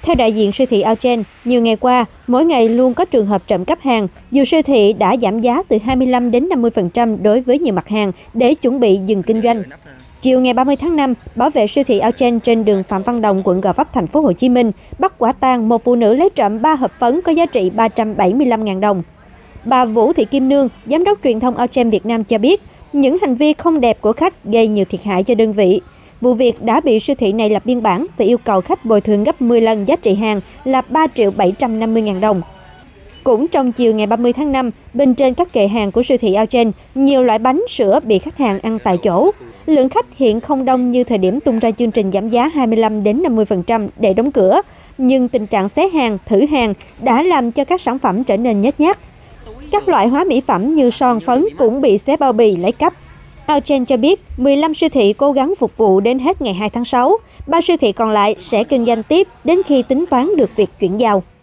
Theo đại diện siêu thị Auchan, nhiều ngày qua, mỗi ngày luôn có trường hợp trộm cắp hàng, dù siêu thị đã giảm giá từ 25 đến 50% đối với nhiều mặt hàng để chuẩn bị dừng kinh doanh. Chiều ngày 30 tháng 5, bảo vệ siêu thị Auchan trên đường Phạm Văn Đồng, quận Gò Vấp, thành phố Hồ Chí Minh bắt quả tang một phụ nữ lấy trộm 3 hộp phấn có giá trị 375.000 đồng. Bà Vũ Thị Kim Nương, giám đốc truyền thông Auchan Việt Nam cho biết, những hành vi không đẹp của khách gây nhiều thiệt hại cho đơn vị. Vụ việc đã bị siêu thị này lập biên bản và yêu cầu khách bồi thường gấp 10 lần giá trị hàng là 3.750.000 đồng. Cũng trong chiều ngày 30 tháng 5, bên trên các kệ hàng của siêu thị Auchan, nhiều loại bánh sữa bị khách hàng ăn tại chỗ. Lượng khách hiện không đông như thời điểm tung ra chương trình giảm giá 25 đến 50% để đóng cửa, nhưng tình trạng xé hàng, thử hàng đã làm cho các sản phẩm trở nên nhếch nhác. Các loại hóa mỹ phẩm như son phấn cũng bị xé bao bì lấy cắp. Auchan cho biết 15 siêu thị cố gắng phục vụ đến hết ngày 2 tháng 6. 3 siêu thị còn lại sẽ kinh doanh tiếp đến khi tính toán được việc chuyển giao.